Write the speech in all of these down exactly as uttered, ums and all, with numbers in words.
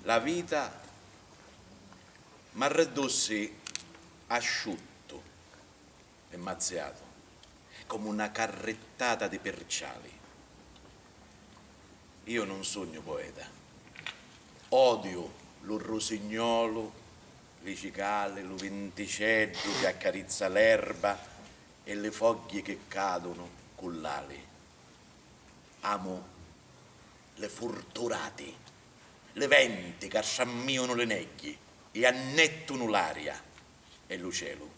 La vita mi riddossi asciutto e mazziato, come una carrettata di perciali. Io non sogno poeta, odio lo rosignolo, le cicale, lo venticello che accarezza l'erba e le foglie che cadono con l'ali. Amo le forturate, le venti che asciammiano le nebbie e annettono l'aria e lo cielo.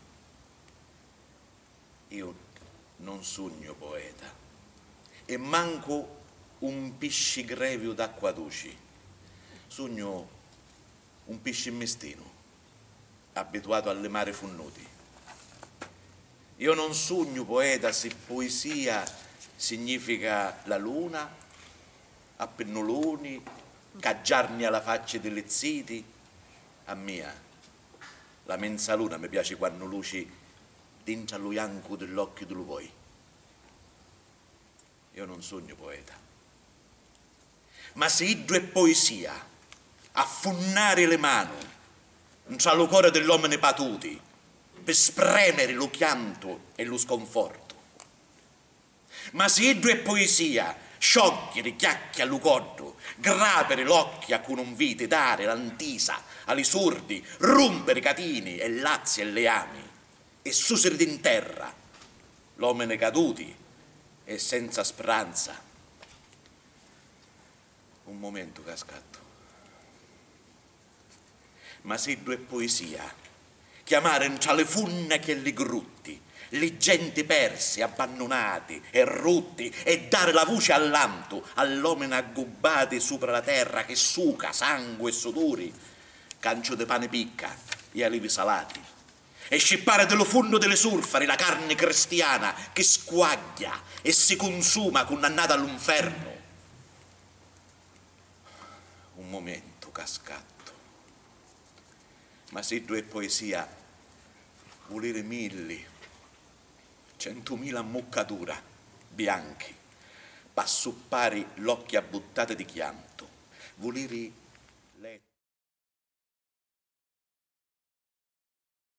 Io non sogno poeta e manco un piscigrevio d'acqua dolce. Sogno un piscimestino abituato alle mare funnuti. Io non sogno poeta se poesia significa la luna, a pennoloni, caggiarni alla faccia delle ziti. A mia, la mezzaluna mi piace quando luci dentro allo bianco dell'occhio dello vuoi. Io non sogno poeta. Ma se iddo è poesia, affunnare le mani tra lo cuore dell'uomo patuti, per spremere lo chianto e lo sconforto. Ma se iddo è poesia, sciogliere chiacchie allo cordo, grapere l'occhio a cui non vite, dare l'antisa alle sordi, rompere catini e lazzi e leami, e susere in terra l'uomine caduti e senza speranza. Un momento che scatto. Ma se due poesia, chiamare tra le funne che li grutti, le gente perse, abbandonati e rotti, e dare la voce all'anto all'uomine aggubbati sopra la terra che suca sangue e sudori, cancio di pane picca e alivi salati, e scippare dello fondo delle surfari la carne cristiana che squaglia e si consuma condannata all'inferno. Un momento cascato. Ma se tu è poesia, volere mille, centomila ammoccatura bianchi, passuppari l'occhio a buttate di chianto, volere letto.